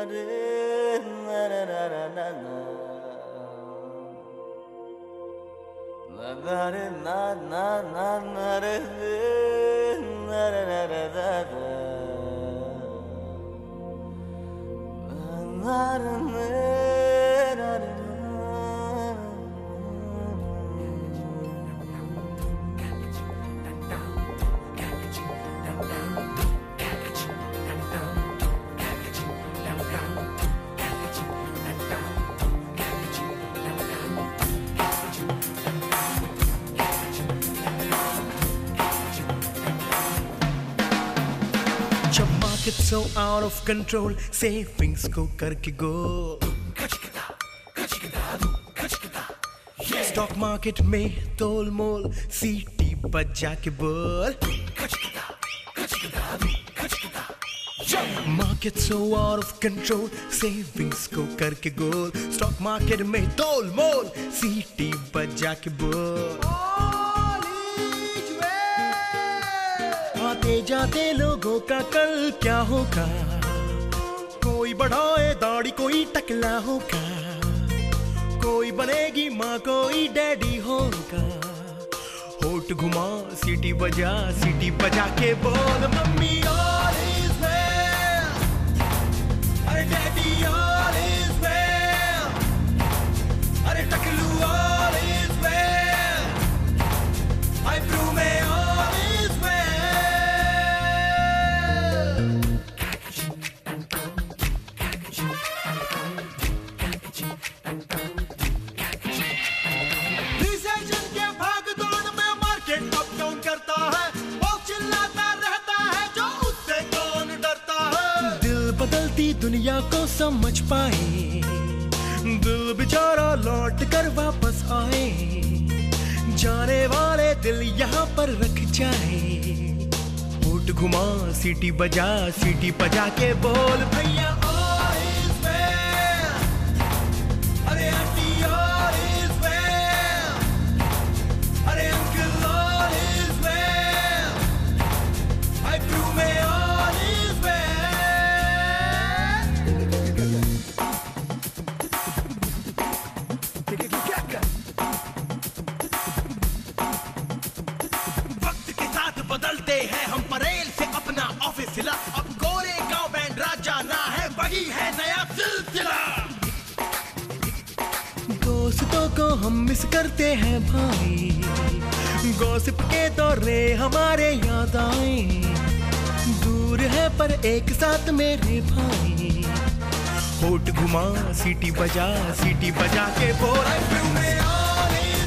It's so out of control, savings को करके go. Stock market में तोल मोल, सीटी बजा के बोल. Market so out of control, savings को करके goal. Stock market में तोल मोल, सीटी बजा के बोल. आते जाते लोगों का कल क्या होगा, कोई बढ़ाए दाढ़ी कोई टकला होगा, कोई बनेगी माँ कोई डैडी होगा. होठ घुमा सीटी बजा के बोल मम्मी all is well, अरे डैडी all is well, अरे टकलू all is well, आईब्रो में all is well. बदलती दुनिया को समझ पाए, दिल बेचारा लौट कर वापस आए, जाने वाले दिल यहाँ पर रख जाए. होठ घुमा सीटी बजा के बोल भैया all is well, अरे आंटी all is well, अरे uncle all is well, eyebrow में all is well. वक्त के साथ बदलते हैं हम, परेल से अपना ऑफिस हिला, अब गोरे गांव बैंड राजा ना है, वही है नया सिलसिला. दोस्तों को हम मिस करते हैं भाई, गॉसिप के दौरे हमारे याद आए, दूर है पर एक साथ मेरे भाई. होठ घुमा सीटी बजा के बोल